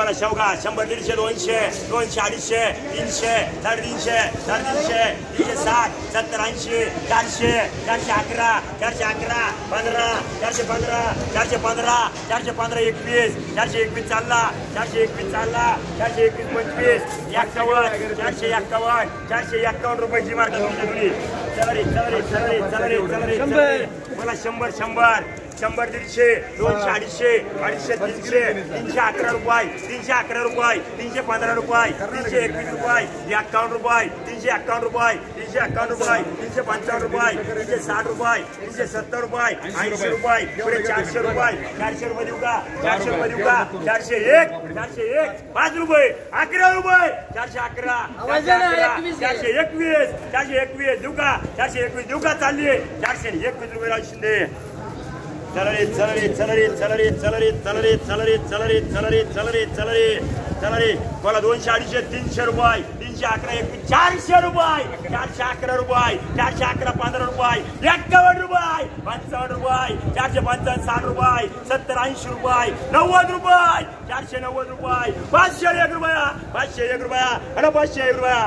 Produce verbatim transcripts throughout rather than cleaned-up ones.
मला शेवगा शंभर दीडशे दोनशे दोनशे अडीचशे तीनशे साडेतीनशे साडेतीनशे तीनशे साठ सत्तर ऐंशी चारशे चारशे अकरा चारशे अकरा पंधरा चारशे पंधरा चारशे पंधरा चारशे पंधरा एकवीस चारशे एकवीस चालला चारशे एकवीस चालला चारशे एकवीस पंचवीस एक्कावन्न चारशे एक्कावन्न चारशे एक्कावन्न रुपयाची मार्केट तुमच्याकडे चला रे चला रे चला रे चला रे चला रे चला रे मला शंभर शंभर शंभर दीडशे दोनशे अडीचशे अडीचशे तीनशे तीनशे अकरा रुपये तीनशे अकरा रुपये तीनशे पंधरा रुपये तीनशे एकवीस रुपये एक्कावन्न रुपये तीनशे एक्कावन्न रुपये तीनशे एक्कावन्न रुपये तीनशे पंचावन्न रुपये तीनशे साठ रुपये तीनशे सत्तर रुपये ऐंशी रुपये पुढे चारशे रुपये चारशे रुपये देऊ का चारशे रुपये देऊ का चारशे एक चारशे एक पाच रुपये अकरा रुपये चारशे अकरा चारशे एकवीस चारशे एकवीस देऊ का चारशे एकवीस देऊ का चालली चारशे एकवीस रुपये राहू शिंदे चला रे चला रे चला रे चला रे चला रे चला रे चला रे चला रे चला रे चला रे चला रे चला रे मला दोनशे अडीचशे तीनशे रुपये तीनशे अकरा एक चारशे रुपये चारशे अकरा रुपये चारशे अकरा पंधरा रुपये एक्कावन्न रुपये पंचावन्न रुपये चारशे पंचावन्न साठ रुपये सत्तर ऐंशी रुपये नव्वद रुपये चारशे नव्वद रुपये पाचशे एक रुपया पाचशे एक रुपया आणि पाचशे एक रुपया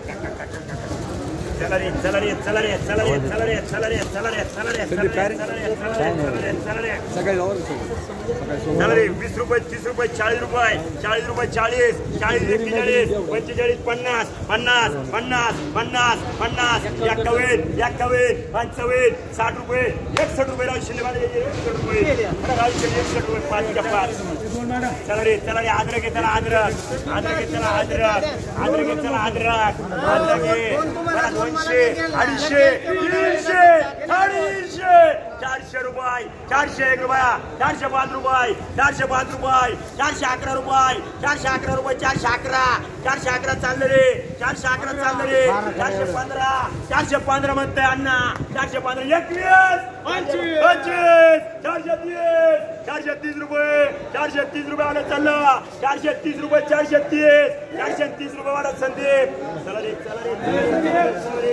चला रे चला रे चला रे चला रे चला रे चला रे चला रे चला रे चला रे चला रे चला रे वीस रुपये तीस रुपये चाळीस रुपये चाळीस रुपये चाळीस चाळीस एक्केचाळीस पंचेचाळीस पन्नास पन्नास पन्नास पन्नास पन्नास एक्कावन्न एक्कावन्न पंचावन्न साठ रुपये एकसष्ट रुपये राहू शिल्लक एकसष्ट रुपये एकसष्ट रुपये पाच पाच चला रे चला रे अद्रक घे त्याला अद्रक अद्रक घे त्याला अद्रक अद्रक घे त्याला अद्रक अद्रक घे मला दोनशे अडीचशे तीनशे अडीचशे चारशे रुपये चारशे एक रुपया चारशे पाच रुपये चारशे पाच रुपये चारशे अकरा रुपये चारशे अकरा रुपये चारशे अकरा चारशे अकरा चाललं रे चारशे अकरा चाललं रे चारशे पंधरा चारशे पंधरा म्हणताय अण्णा चारशे पंधरा एकवीस पंचवीस चारशे तीस चारशे तीस रुपये चारशे तीस रुपये वाढत चाललं चारशे तीस रुपये चारशे तीस चारशे तीस रुपये वाढत संदीप चला रे चला रे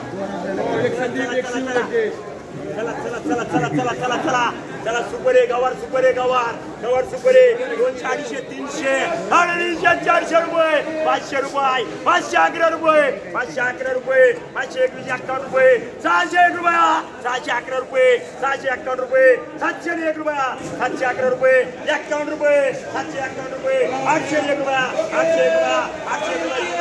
चला चला चला चला चला चला चला चला सुपरे गवार सुपरे गवार गवार सुपरे दोनशे अडीचशे तीनशे अडीचशे चारशे रुपये पाचशे रुपये पाचशे अकरा रुपये पाचशे अकरा रुपये पाचशे एकवीस एक्कावन्न रुपये सहाशे एक रुपया सहाशे अकरा रुपये सहाशे एक्कावन्न रुपये सातशे एक रुपया सातशे अकरा रुपये एक्कावन्न रुपये सातशे एक्कावन्न रुपये आठशे एक रुपया आठशे एक रुपया आठशे रुपये